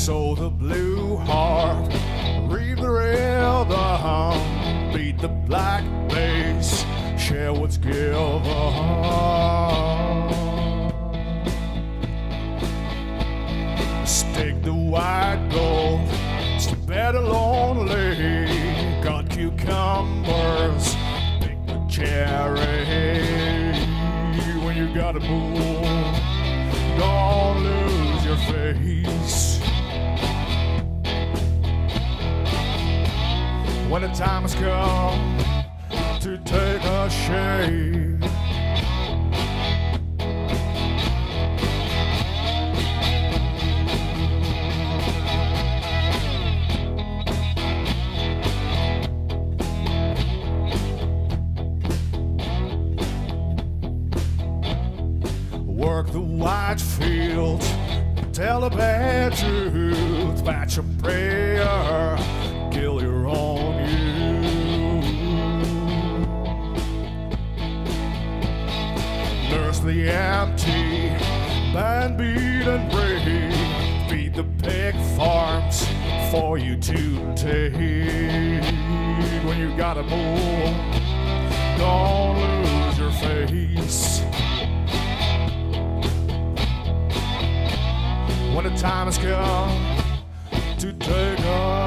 So the blue harp, read the rhythm, beat the black bass, share what's given. Stick the white gold, it's better lonely. Got cucumbers, pick the cherry. When you gotta move, don't lose your face. When the time has come to take a shave, work the wide fields, tell a bad truth, batch a prayer, kill your own you. Nurse the empty, band beat and break, feed the pig farms for you to take. When you gotta move, don't lose your face. When the time has come to take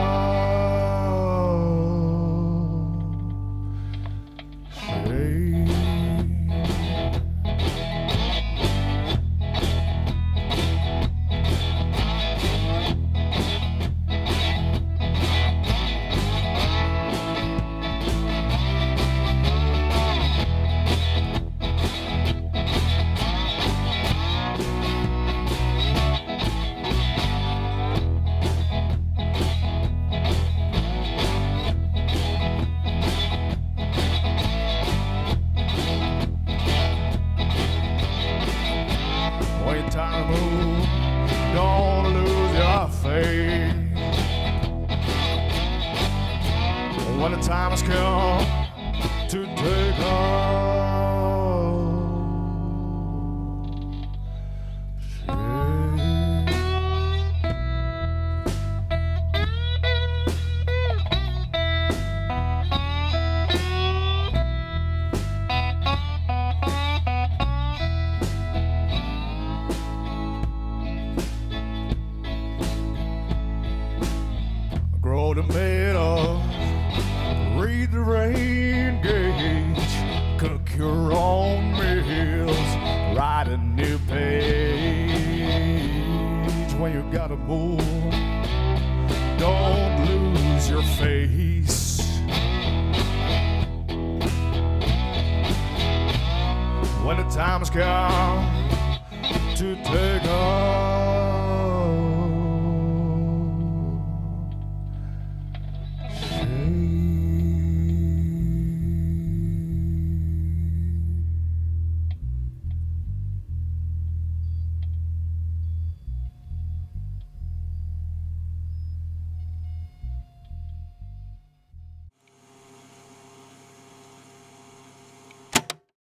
time to move, don't lose your faith. When the time has come to take grow tomato, read the rain gauge, cook your own meals, write a new page. When you gotta move, don't lose your face. When the time has come to take off.